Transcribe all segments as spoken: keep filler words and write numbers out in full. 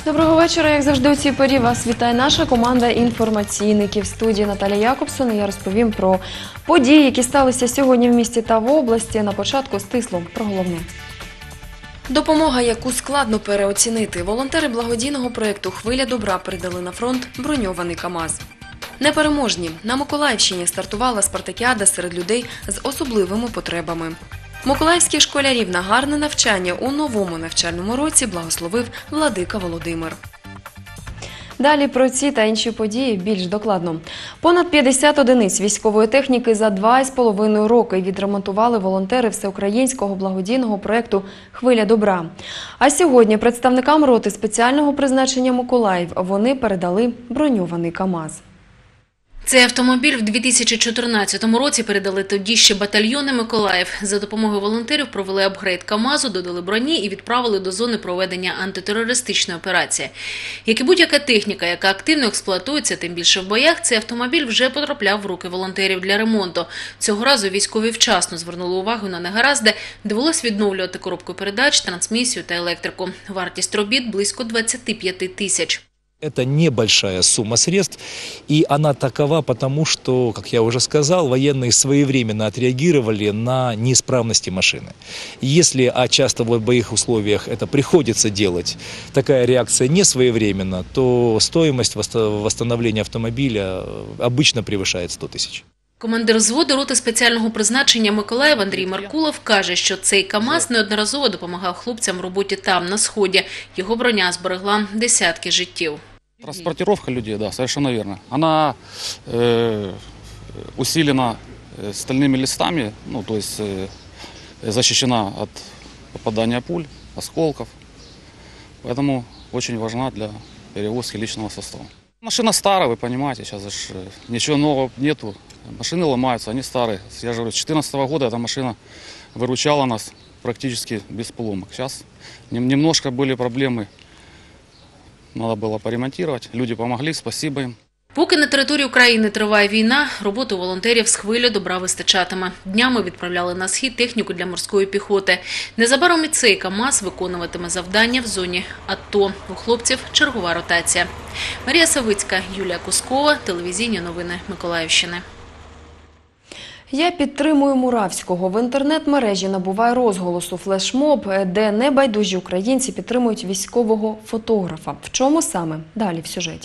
Доброго вечора. Як завжди у цій порі вас вітає наша команда інформаційників. В студії Наталія Якобсон. Я розповім про події, які сталися сьогодні в місті та в області. На початку стисло про головне. Допомога, яку складно переоцінити. Волонтери благодійного проєкту «Хвиля добра» передали на фронт броньований КАМАЗ. Непереможні. На Миколаївщині стартувала спартакіада серед людей з особливими потребами. Миколаївських школярів на гарне навчання у новому навчальному році благословив владика Володимир. Далі про ці та інші події більш докладно. Понад п'ятдесят одиниць військової техніки за два з половиною роки відремонтували волонтери всеукраїнського благодійного проєкту «Хвиля добра». А сьогодні представникам роти спеціального призначення «Миколаїв» вони передали броньований КАМАЗ. Цей автомобіль в дві тисячі чотирнадцятому році передали тоді ще батальйони «Миколаїв». За допомогою волонтерів провели апгрейд КАМАЗу, додали броні і відправили до зони проведення антитерористичної операції. Як і будь-яка техніка, яка активно експлуатується, тим більше в боях, цей автомобіль вже потрапляв в руки волонтерів для ремонту. Цього разу військові вчасно звернули увагу на негаразди, довелось відновлювати коробку передач, трансмісію та електрику. Вартість робіт – близько двадцять п'ять тисяч. Это небольшая сумма средств, и она такова потому, что, как я уже сказал, военные своевременно отреагировали на неисправности машины. Если, а часто в боевых условиях это приходится делать, такая реакция не своевременно, то стоимость восстановления автомобиля обычно превышает сто тысяч. Командир взводу роти спеціального призначення «Миколаїв» Андрій Меркулов каже, що цей КАМАЗ неодноразово допомагав хлопцям в роботі там, на Сході. Його броня зберегла десятки життів. Транспортировка людей, да, совершенно верно. Она э, усилена стальными листами, ну, то есть э, защищена от попадания пуль, осколков. Поэтому очень важна для перевозки личного состава. Машина старая, вы понимаете, сейчас же ничего нового нету. Машины ломаются, они старые. Я же говорю, с две тысячи четырнадцатого года эта машина выручала нас практически без поломок. Сейчас немножко были проблемы. Надо було поремонтувати, люди допомогли, спасибо їм. Поки на території України триває війна, роботи волонтерів з «Хвилі добра» вистачатиме. Днями відправляли на схід техніку для морської піхоти. Незабаром і цей КАМАЗ виконуватиме завдання в зоні АТО. У хлопців чергова ротація. Марія Савицька, Юлія Кускова, телевізійні новини Миколаївщини. Я підтримую Муравського. В інтернет-мережі набуває розголосу флешмоб, де небайдужі українці підтримують військового фотографа. В чому саме? Далі в сюжеті.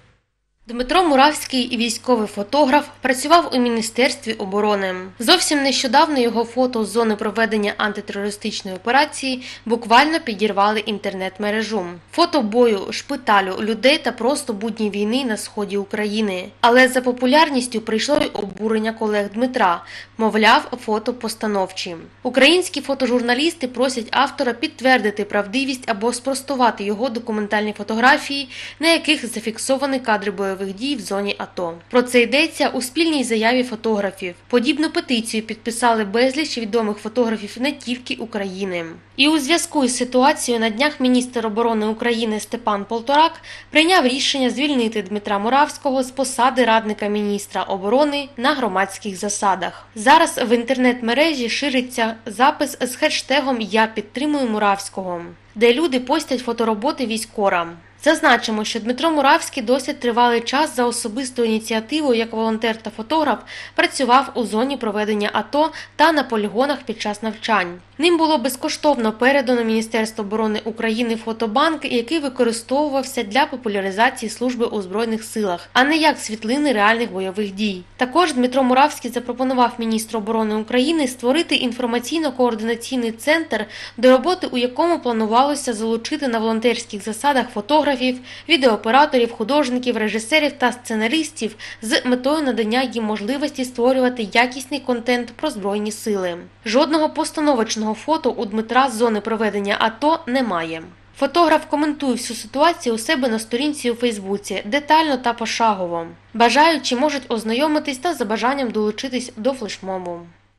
Дмитро Муравський, військовий фотограф, працював у Міністерстві оборони. Зовсім нещодавно його фото з зони проведення антитерористичної операції буквально підірвали інтернет-мережу. Фото бою, шпиталю, людей та просто будні війни на сході України. Але за популярністю прийшло й обурення колег Дмитра. Мовляв, фото постановчі. Українські фотожурналісти просять автора підтвердити правдивість або спростувати його документальні фотографії, на яких зафіксовані кадри бойових дій в зоні АТО. Про це йдеться у спільній заяві фотографів. Подібну петицію підписали безліч відомих фотографів не тільки України. І у зв'язку із ситуацією на днях міністр оборони України Степан Полторак прийняв рішення звільнити Дмитра Муравського з посади радника міністра оборони на громадських засадах. Зараз в інтернет-мережі шириться запис з хештегом «Я підтримую Муравського», де люди постять фотороботи військора. Зазначимо, що Дмитро Муравський досить тривалий час за особистою ініціативою як волонтер та фотограф працював у зоні проведення АТО та на полігонах під час навчань. Ним було безкоштовно передано Міністерство оборони України фотобанк, який використовувався для популяризації служби у Збройних силах, а не як світлини реальних бойових дій. Також Дмитро Муравський запропонував міністру оборони України створити інформаційно-координаційний центр, до роботи у якому планувалося залучити на волонтерських засадах фотографів, відеооператорів, художників, режисерів та сценаристів з метою надання їм можливості створювати якісний контент про Збройні сили. Жодного постановочного фото у Дмитра з зони проведення АТО немає. Фотограф коментує всю ситуацію у себе на сторінці у Фейсбуці, детально та пошагово. Бажаючі можуть ознайомитись та за бажанням долучитись до флешмобу.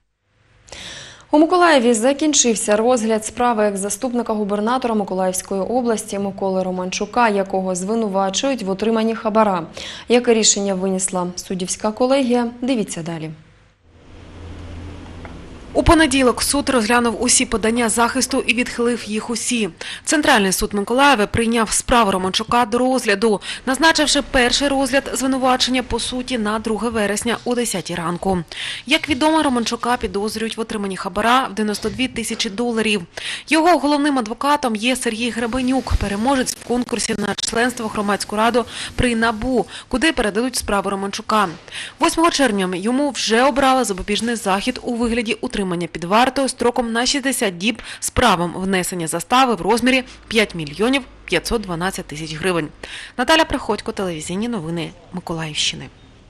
У Миколаєві закінчився розгляд справи екс-заступника губернатора Миколаївської області Миколи Романчука, якого звинувачують в отриманні хабара. Яке рішення винесла суддівська колегія? Дивіться далі. У понеділок суд розглянув усі подання захисту і відхилив їх усі. Центральний суд Миколаєва прийняв справу Романчука до розгляду, назначивши перший розгляд звинувачення по суті на друге вересня о десятій ранку. Як відомо, Романчука підозрюють в отриманні хабара в дев'яносто дві тисячі доларів. Його головним адвокатом є Сергій Гребенюк, переможець в конкурсі на членство в громадську раду при НАБУ, куди передадуть справу Романчука. восьмого червня йому вже обрали запобіжний захід у вигляді утримання під вартою строком на шістдесят діб з правом внесення застави в розмірі п'ять мільйонів п'ятсот дванадцять тисяч гривень. Наталя Приходько, телевізійні новини Миколаївщини.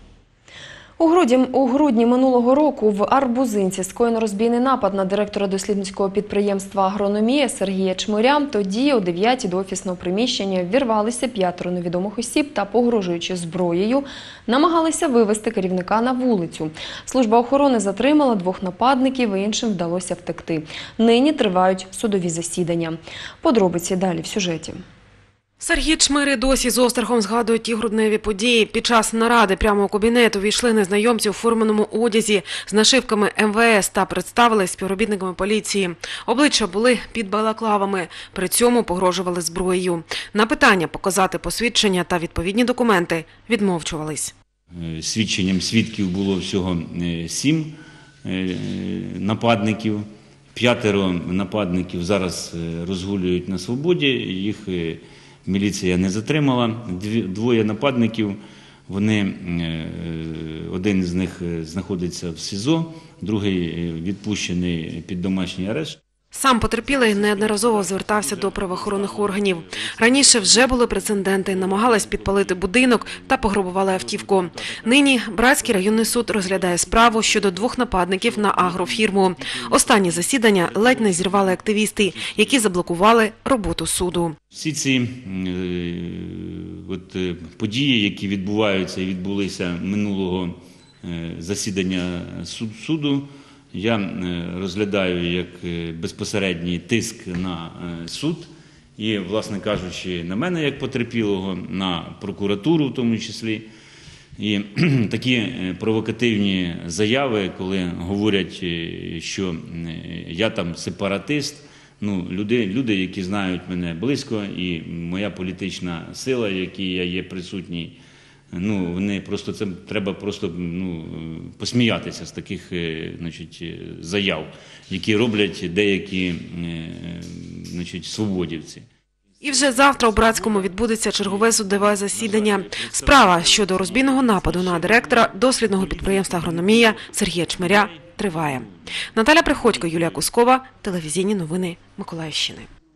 У грудні, у грудні минулого року в Арбузинці скоєно розбійний напад на директора дослідницького підприємства «Агрономія» Сергія Чмиря. Тоді о дев'ятій до офісного приміщення ввірвалися п'ятеро невідомих осіб та, погрожуючи зброєю, намагалися вивести керівника на вулицю. Служба охорони затримала двох нападників, і іншим вдалося втекти. Нині тривають судові засідання. Подробиці далі в сюжеті. Сергій Чмир досі з острахом згадує ті грудневі події. Під час наради прямо у кабінет увійшли незнайомці у форменому одязі з нашивками ем ве ес та представились співробітниками поліції. Обличчя були під балаклавами, при цьому погрожували зброєю. На питання показати посвідчення та відповідні документи відмовчувались. Свідченням свідків було всього сім нападників. П'ятеро нападників зараз розгулюють на свободі, їх міліція не затримала. Двоє нападників, вони, один з них знаходиться в СІЗО, другий відпущений під домашній арешт. Сам потерпілий неодноразово звертався до правоохоронних органів. Раніше вже були прецеденти, намагались підпалити будинок та пограбували автівку. Нині Братський районний суд розглядає справу щодо двох нападників на агрофірму. Останні засідання ледь не зірвали активісти, які заблокували роботу суду. Всі ці е, от, події, які відбуваються і відбулися минулого е, засідання суд, суду, я розглядаю як безпосередній тиск на суд і, власне кажучи, на мене як потерпілого, на прокуратуру в тому числі. І такі провокативні заяви, коли говорять, що я там сепаратист, ну, люди, люди, які знають мене близько, і моя політична сила, в якій я є присутній, ну, вони просто, це треба просто, ну, посміятися з таких, значить, заяв, які роблять деякі, значить, свободівці. І вже завтра у Братському відбудеться чергове судове засідання. Справа щодо розбійного нападу на директора дослідного підприємства «Агрономія» Сергія Чмиря триває. Наталя Приходько, Юлія Кускова, телевізійні новини Миколаївщини.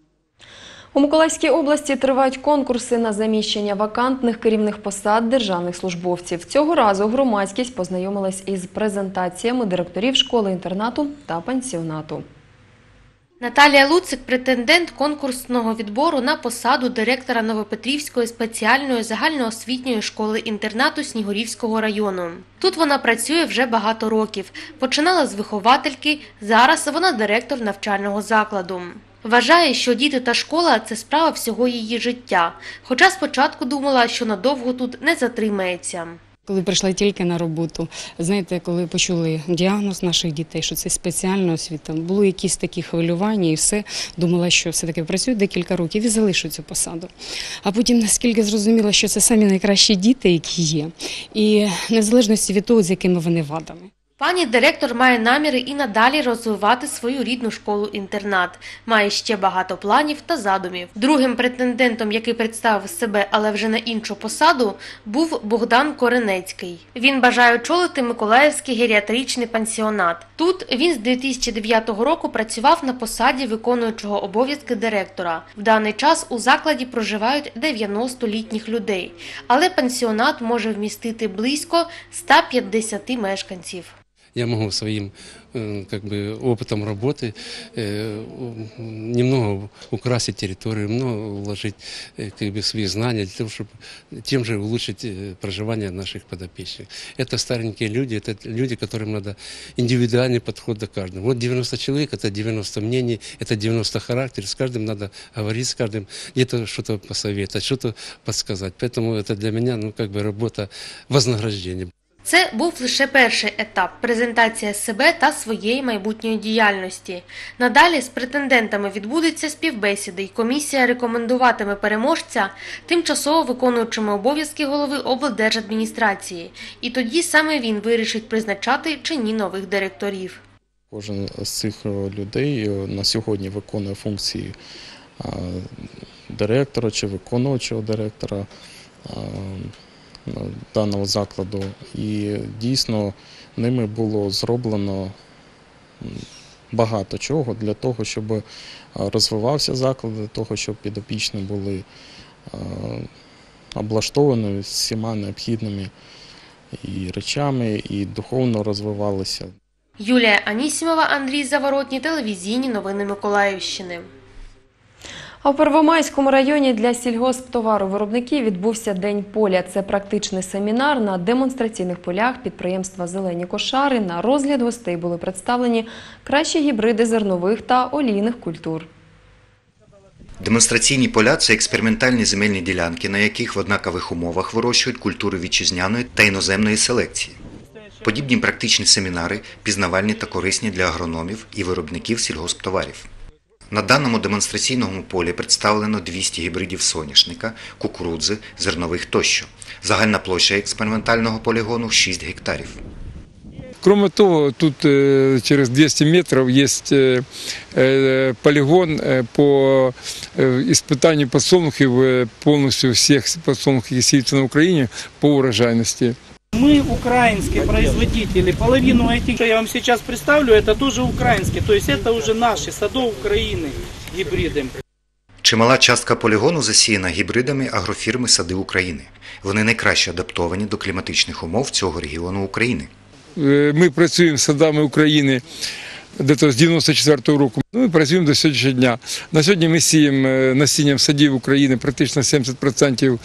У Миколаївській області тривають конкурси на заміщення вакантних керівних посад державних службовців. Цього разу громадськість познайомилась із презентаціями директорів школи-інтернату та пансіонату. Наталія Луцик – претендент конкурсного відбору на посаду директора Новопетрівської спеціальної загальноосвітньої школи-інтернату Снігурівського району. Тут вона працює вже багато років. Починала з виховательки, зараз вона директор навчального закладу. Вважає, що діти та школа – це справа всього її життя. Хоча спочатку думала, що надовго тут не затримається. Коли прийшла тільки на роботу, знаєте, коли почули діагноз наших дітей, що це спеціальна освіта, було якісь такі хвилювання і все. Думала, що все-таки працюю декілька років і залишу цю посаду. А потім, наскільки зрозуміла, що це самі найкращі діти, які є, і незалежності від того, з якими вони вадами. Пані директор має наміри і надалі розвивати свою рідну школу-інтернат. Має ще багато планів та задумів. Другим претендентом, який представив себе, але вже на іншу посаду, був Богдан Коренецький. Він бажає очолити Миколаївський геріатричний пансіонат. Тут він з дві тисячі дев'ятого року працював на посаді виконуючого обов'язки директора. В даний час у закладі проживають дев'яносто літніх людей, але пансіонат може вмістити близько ста п'ятдесяти мешканців. Я могу своим как бы, опытом работы немного украсить территорию, много вложить как бы, свои знания для того, чтобы тем же улучшить проживание наших подопечных. Это старенькие люди, это люди, которым надо индивидуальный подход до каждого. Вот девяносто человек, это девяносто мнений, это девяносто характеров, с каждым надо говорить, с каждым где-то что-то посоветовать, что-то подсказать. Поэтому это для меня ну, как бы работа вознаграждения. Це був лише перший етап – презентація себе та своєї майбутньої діяльності. Надалі з претендентами відбудуться співбесіди і комісія рекомендуватиме переможця тимчасово виконуючими обов'язки голови облдержадміністрації. І тоді саме він вирішить призначати чи ні нових директорів. Кожен з цих людей на сьогодні виконує функції директора чи виконуючого директора даного закладу. І дійсно ними було зроблено багато чого для того, щоб розвивався заклад, для того, щоб підопічні були облаштовані всіма необхідними і речами, і духовно розвивалися. Юлія Анісімова, Андрій Заворотній, телевізійні новини Миколаївщини. А в Первомайському районі для сільгосптоваровиробників відбувся День поля. Це практичний семінар на демонстраційних полях підприємства «Зелені кошари». На розгляд гостей були представлені кращі гібриди зернових та олійних культур. Демонстраційні поля – це експериментальні земельні ділянки, на яких в однакових умовах вирощують культури вітчизняної та іноземної селекції. Подібні практичні семінари пізнавальні та корисні для агрономів і виробників сільгосптоварів. На даному демонстраційному полі представлено двісті гібридів соняшника, кукурудзи, зернових тощо. Загальна площа експериментального полігону – шість гектарів. Кроме того, тут через двести метров есть полигон по испытанию подсолнухов, полностью всех подсолнухов, которые сеются на Украине, по урожайности. Мы украинские производители. Половину этих, что я вам сейчас представлю, это тоже украинские. То есть это уже наши, садов України гібриди. Чимала частка полігону засіяна гібридами агрофірми «Сади України». Вони найкраще адаптовані до кліматичних умов цього регіону України. Ми працюємо з садами України десь з дев'яносто четвертого року. Ми працюємо до сьогоднішнього дня. На сьогодні ми сіємо насінням садів України практично сімдесят відсотків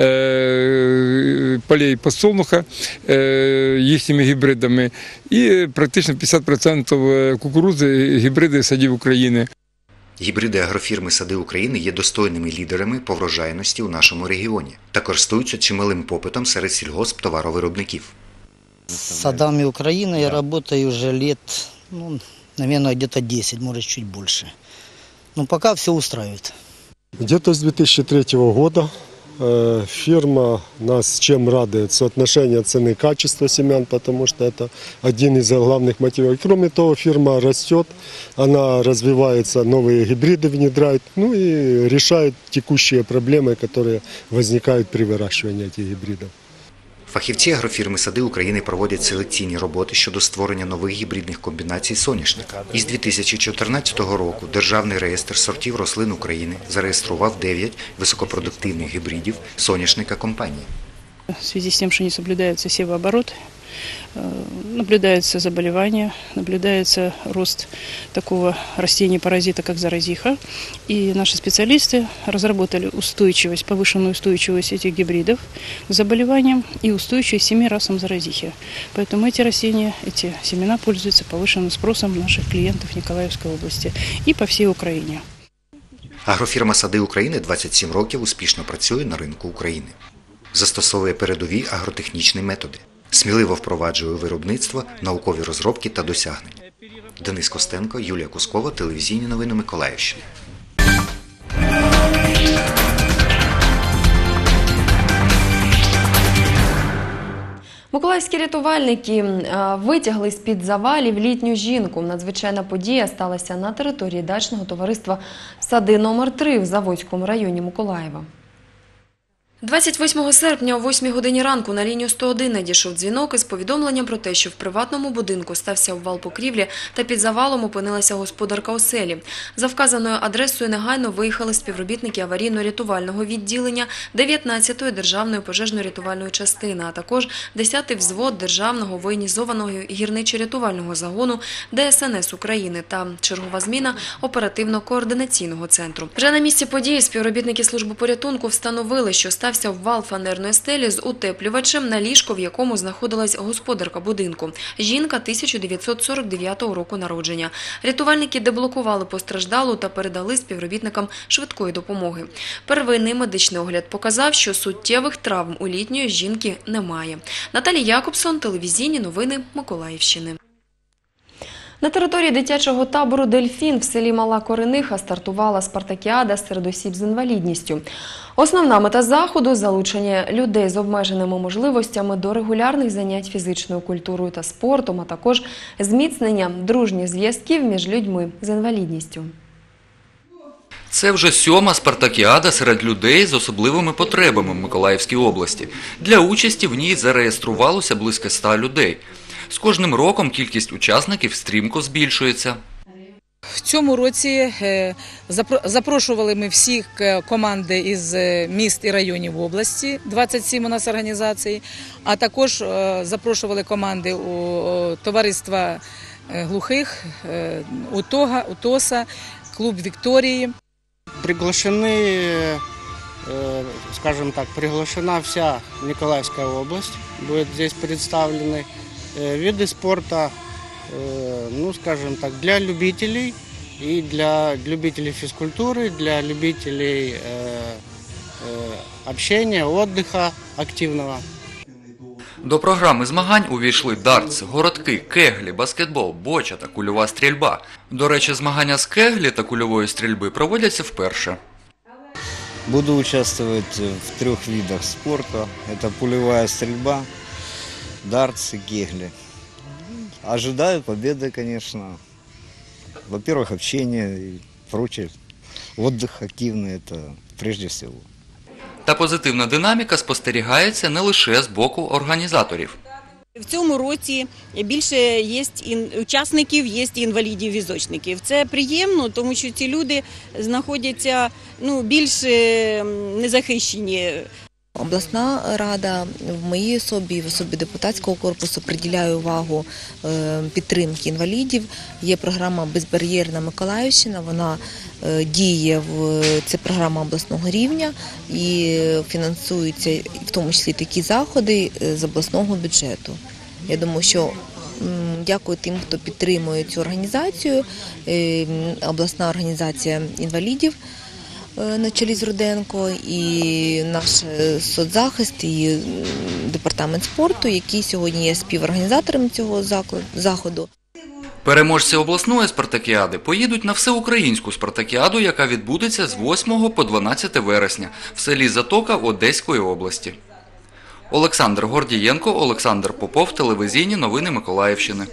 полей подсолнуха їхніми гібридами і практично п'ятдесят відсотків кукурудзи гібриди садів України. Гібриди агрофірми «Сади України» є достойними лідерами по врожайності у нашому регіоні та користуються чималим попитом серед сільгосптоваровиробників. С садами Украины я работаю уже лет, ну, наверное, где-то десять, может, чуть больше. Но пока все устраивает. Где-то с две тысячи третьего года э, фирма нас чем радует? Соотношение цены и качества семян, потому что это один из главных мотивов. И, кроме того, фирма растет, она развивается, новые гибриды внедряет, ну и решает текущие проблемы, которые возникают при выращивании этих гибридов. Фахівці агрофірми «Сади України» проводять селекційні роботи щодо створення нових гібридних комбінацій соняшника. Із дві тисячі чотирнадцятого року Державний реєстр сортів рослин України зареєстрував дев'ять високопродуктивних гібридів соняшника компанії. В связи с тем, что не соблюдается севооборот, наблюдается заболевание, наблюдается рост такого растения-паразита, как заразиха. И наши специалисты разработали устойчивость, повышенную устойчивость этих гибридов к заболеваниям и устойчивость семи расам заразихи. Поэтому эти растения, эти семена пользуются повышенным спросом наших клиентов Николаевской области и по всей Украине. Агрофірма «Сади України» двадцять сім років успішно працює на ринку України. Застосовує передові агротехнічні методи. Сміливо впроваджує у виробництво наукові розробки та досягнення. Денис Костенко, Юлія Кускова, телевізійні новини Миколаївщини. Миколаївські рятувальники витягли з-під завалів літню жінку. Надзвичайна подія сталася на території дачного товариства «Сади номер три» в Заводському районі Миколаєва. двадцять восьмого серпня о восьмій годині ранку на лінію сто один надійшов дзвінок із повідомленням про те, що в приватному будинку стався обвал покрівлі та під завалом опинилася господарка оселі. За вказаною адресою негайно виїхали співробітники аварійно-рятувального відділення дев'ятнадцятої державної пожежно-рятувальної частини, а також десятий взвод державного воєнізованого гірничо-рятувального загону Де Ес Ен Ес України та чергова зміна оперативно-координаційного центру. Вже на місці події співробітники служби порятунку встановили, що стався обвал фанерної стелі з утеплювачем на ліжко, в якому знаходилась господарка будинку. Жінка тисяча дев'ятсот сорок дев'ятого року народження. Рятувальники деблокували постраждалу та передали співробітникам швидкої допомоги. Первинний медичний огляд показав, що суттєвих травм у літньої жінки немає. Наталія Якобсон, телевізійні новини Миколаївщини. На території дитячого табору «Дельфін» в селі Мала Корениха стартувала спартакіада серед осіб з інвалідністю. Основна мета заходу – залучення людей з обмеженими можливостями до регулярних занять фізичною культурою та спортом, а також зміцнення дружніх зв'язків між людьми з інвалідністю. Це вже сьома спартакіада серед людей з особливими потребами в Миколаївській області. Для участі в ній зареєструвалося близько ста людей. З кожним роком кількість учасників стрімко збільшується. В цьому році запрошували ми всі команди із міст і районів області, двадцять сім у нас організацій, а також запрошували команди у товариства глухих, УТОГа, УТОСа, клуб Вікторії. Приглашены, скажем так, приглашена вся Николаевская область, будет здесь представлены виды спорта, ну, скажем так, для любителей и для любителей физкультуры, для любителей общения, отдыха активного. До програми змагань увійшли дартс, городки, кеглі, баскетбол, боча та кульова стрільба. До речі, змагання з кеглі та кульової стрільби проводяться вперше. Буду участвовать в трех видах спорта. Это пулевая стрельба, дартс и кегли. Ожидаю победы, конечно. Во-первых, общение и прочее. Отдых активный – это прежде всего. Та позитивна динаміка спостерігається не лише з боку організаторів. В цьому році більше є учасників, є інвалідів-візочників. Це приємно, тому що ці люди знаходяться ну, більш незахищені. Обласна рада в моїй особі, в особі депутатського корпусу приділяє увагу підтримки інвалідів. Є програма «Безбар'єрна Миколаївщина», вона діє, в це програма обласного рівня і фінансуються в тому числі такі заходи з обласного бюджету. Я думаю, що дякую тим, хто підтримує цю організацію, обласна організація інвалідів на чолі з Руденко, і наш соцзахист, і департамент спорту, які сьогодні є співорганізаторами цього заходу. Переможці обласної спартакіади поїдуть на всеукраїнську спартакіаду, яка відбудеться з восьмого по дванадцяте вересня в селі Затока Одеської області. Олександр Гордієнко, Олександр Попов, телевізійні новини Миколаївщини.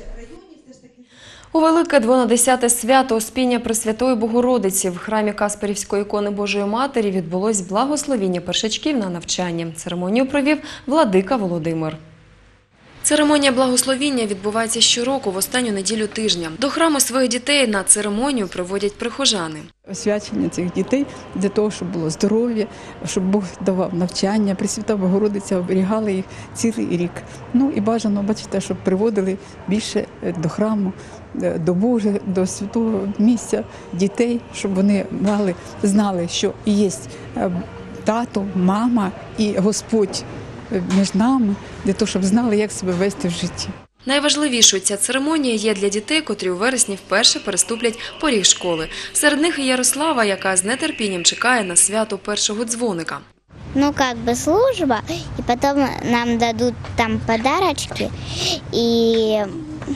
У велике дванадесяте свято Успіння Пресвятої Богородиці в храмі Касперівської ікони Божої Матері відбулось благословіння першачків на навчання. Церемонію провів владика Володимир. Церемонія благословіння відбувається щороку в останню неділю тижня. До храму своїх дітей на церемонію приводять прихожани. Освячення цих дітей для того, щоб було здоров'я, щоб Бог давав навчання, Пресвята Богородиця оберігала їх цілий рік. Ну і бажано, бачите, щоб приводили більше до храму, до Божого, до святого місця дітей, щоб вони мали, знали, що є тато, мама і Господь між нами, для того, щоб знали, як себе вести в житті. Найважливішою ця церемонія є для дітей, котрі у вересні вперше переступлять поріг школи. Серед них і Ярослава, яка з нетерпінням чекає на свято першого дзвоника. Ну, как бы служба, и потом нам дадут там подарочки, и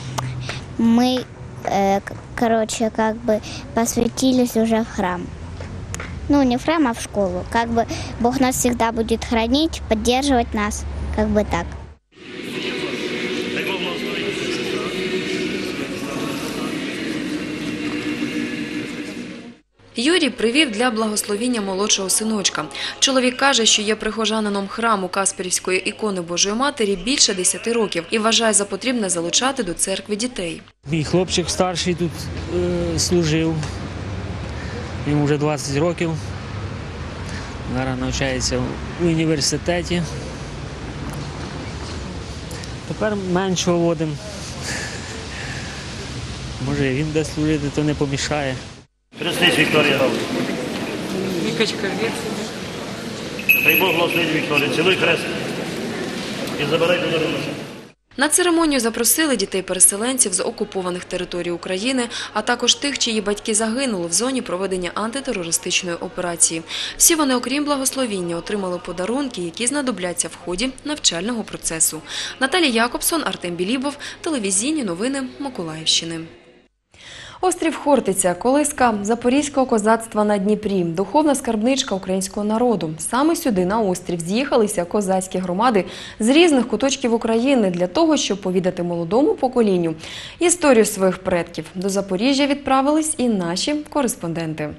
мы, э, короче, как бы посвятились уже в храм. Ну, не в храм, а в школу. Как бы Бог нас всегда будет хранить, поддерживать нас, как бы так. Юрій привів для благословіння молодшого синочка. Чоловік каже, що є прихожанином храму Касперівської ікони Божої Матері більше десяти років і вважає за потрібне залучати до церкви дітей. Мій хлопчик старший тут е, служив, йому вже двадцять років, зараз навчається в університеті. Тепер меншого водимо. Може він буде служити, то не помішає. Хрестись, Вікторія. Вікочка, Хай Бог благословить Вікторію. Цілуй хрест і забирай подарунок. На церемонію запросили дітей-переселенців з окупованих територій України, а також тих, чиї батьки загинули в зоні проведення антитерористичної операції. Всі вони, окрім благословіння, отримали подарунки, які знадобляться в ході навчального процесу. Наталія Якобсон, Артем Білібов, телевізійні новини Миколаївщини. Острів Хортиця – колиска запорізького козацтва на Дніпрі, духовна скарбничка українського народу. Саме сюди, на острів, з'їхалися козацькі громади з різних куточків України для того, щоб повідати молодому поколінню історію своїх предків. До Запоріжжя відправились і наші кореспонденти.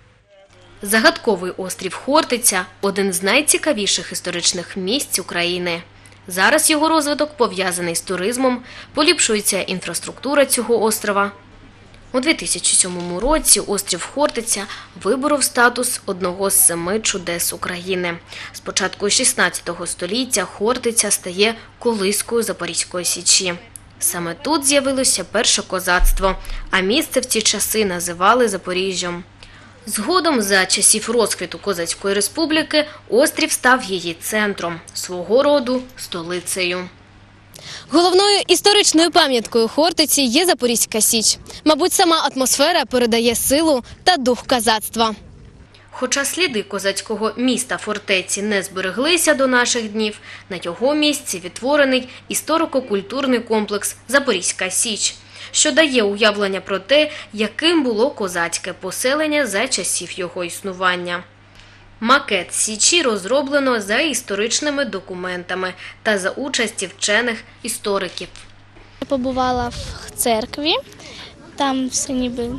Загадковий острів Хортиця – один з найцікавіших історичних місць України. Зараз його розвиток пов'язаний з туризмом, поліпшується інфраструктура цього острова. У дві тисячі сьомому році острів Хортиця виборов статус одного з семи чудес України. З початку шістнадцятого століття Хортиця стає колискою Запорізької Січі. Саме тут з'явилося перше козацтво, а місце в ці часи називали Запоріжжям. Згодом, за часів розквіту Козацької республіки, острів став її центром, свого роду столицею. Головною історичною пам'яткою Хортиці є Запорізька Січ. Мабуть, сама атмосфера передає силу та дух козацтва. Хоча сліди козацького міста-фортеці не збереглися до наших днів, на його місці відтворений історико-культурний комплекс «Запорізька Січ», що дає уявлення про те, яким було козацьке поселення за часів його існування. Макет Січі розроблено за історичними документами та за участі вчених істориків. Я побувала в церкві, там все ніби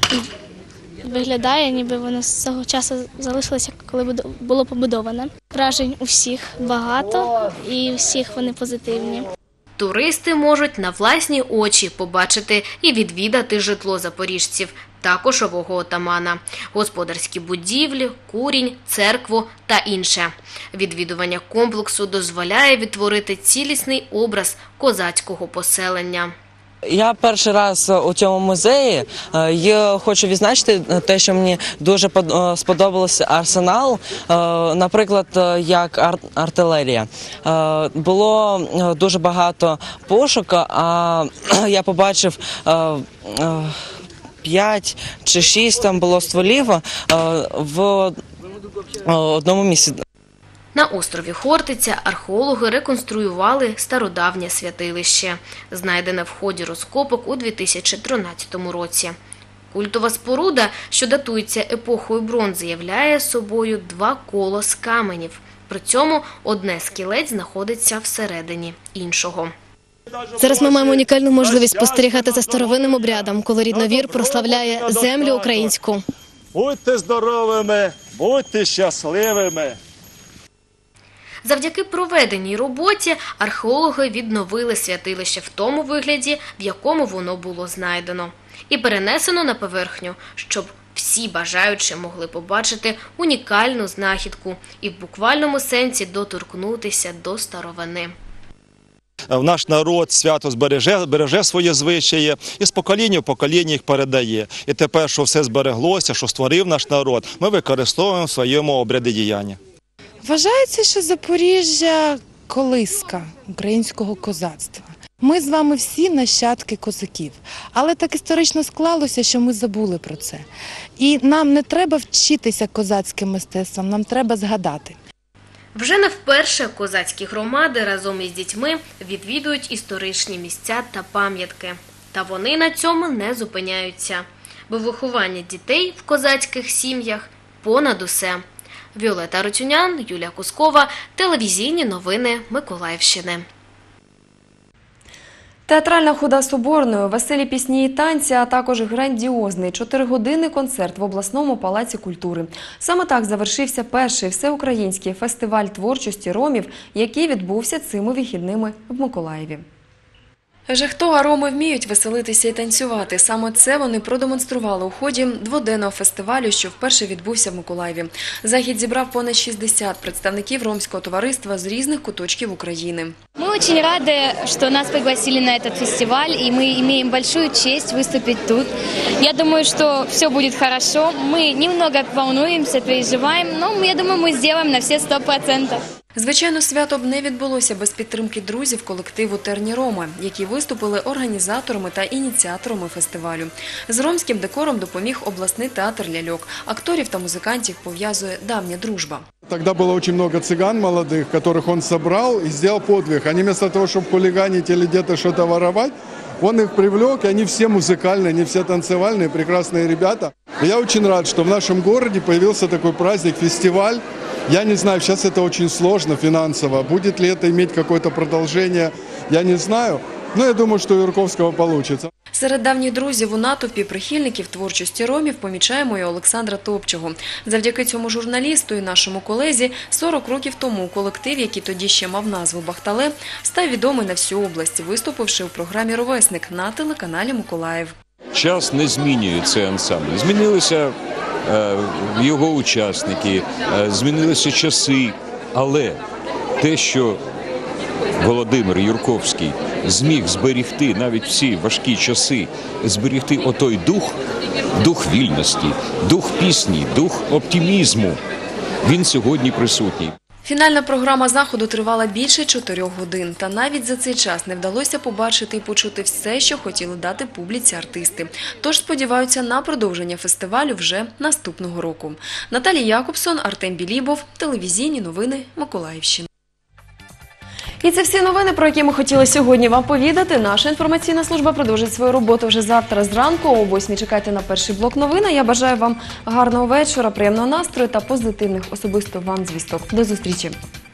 виглядає, ніби воно з того часу залишилося, коли було побудоване. Вражень у всіх багато і у всіх вони позитивні. Туристи можуть на власні очі побачити і відвідати житло запоріжців та кошового отамана, господарські будівлі, курінь, церкву та інше. Відвідування комплексу дозволяє відтворити цілісний образ козацького поселення. Я перший раз у цьому музеї. Я хочу відзначити те, що мені дуже сподобався арсенал, наприклад, як артилерія. Було дуже багато пушок, а я побачив п'ять чи шість там було стволів в одному місці. На острові Хортиця археологи реконструювали стародавнє святилище, знайдене в ході розкопок у дві тисячі тринадцятому році. Культова споруда, що датується епохою бронзи, являє собою два коло з каменів. При цьому одне з кілець знаходиться всередині іншого. Зараз ми маємо унікальну можливість спостерігати за старовинним обрядом, коли рідновір прославляє землю українську. Будьте здоровими, будьте щасливими. Завдяки проведеній роботі археологи відновили святилище в тому вигляді, в якому воно було знайдено. І перенесено на поверхню, щоб всі бажаючі могли побачити унікальну знахідку і в буквальному сенсі доторкнутися до старовини. Наш народ свято збереже, береже свої звичаї і з покоління в покоління їх передає. І тепер, що все збереглося, що створив наш народ, ми використовуємо в своєму обряді діяння. Вважається, що Запоріжжя – колиска українського козацтва. Ми з вами всі нащадки козаків, але так історично склалося, що ми забули про це. І нам не треба вчитися козацьким мистецтвам, нам треба згадати. Вже не вперше козацькі громади разом із дітьми відвідують історичні місця та пам'ятки. Та вони на цьому не зупиняються, бо виховання дітей в козацьких сім'ях понад усе. Віолета Рутюнян, Юлія Кускова, телевізійні новини Миколаївщини. Театральна хода Соборної, веселі пісні і танці, а також грандіозний чотиригодинний концерт в обласному палаці культури. Саме так завершився перший всеукраїнський фестиваль творчості ромів, який відбувся цими вихідними в Миколаєві. Жехто, а роми вміють веселитися і танцювати. Саме це вони продемонстрували у ході дводенного фестивалю, що вперше відбувся в Миколаєві. Захід зібрав понад шістдесят представників ромського товариства з різних куточків України. Мы очень рады, что нас пригласили на этот фестиваль, и мы имеем большую честь выступить тут. Я думаю, что все будет хорошо. Мы немного волнуемся, переживаем, но я думаю, мы сделаем на все сто процентов. Звичайно, свято б не відбулося без підтримки друзів колективу «Терні Роми», які виступили організаторами та ініціаторами фестивалю. З ромським декором допоміг обласний театр ляльок. Акторів та музикантів пов'язує давня дружба. Тогда было очень много цыган молодых, которых он собрал и сделал подвиг. Они вместо того, чтобы хулиганить или где-то что-то воровать, он их привлек, и они все музыкальные, они все танцевальные, прекрасные ребята. И я очень рад, что в нашем городе появился такой праздник, фестиваль. Я не знаю, сейчас это очень сложно финансово. Будет ли это иметь какое-то продолжение, я не знаю. Но я думаю, что у Юрковского получится. Серед давніх друзів у натовпі прихильників творчості ромів помічаємо і Олександра Топчого. Завдяки цьому журналісту і нашому колезі сорок років тому колектив, який тоді ще мав назву «Бахтале», став відомий на всю область, виступивши у програмі «Ровесник» на телеканалі «Миколаїв». Час не змінює цей ансамбль. Змінилися е, його учасники, е, змінилися часи, але те, що Володимир Юрковський зміг зберігти навіть всі важкі часи, зберігти отой дух, дух вільності, дух пісні, дух оптимізму, він сьогодні присутній. Фінальна програма заходу тривала більше чотирьох годин. Та навіть за цей час не вдалося побачити і почути все, що хотіли дати публіці артисти. Тож сподіваються на продовження фестивалю вже наступного року. Наталія Якобсон, Артем Білібов, телевізійні новини Миколаївщини. І це всі новини, про які ми хотіли сьогодні вам повідати. Наша інформаційна служба продовжить свою роботу вже завтра зранку. О восьмій чекайте на перший блок новин. Я бажаю вам гарного вечора, приємного настрою та позитивних особисто вам звісток. До зустрічі!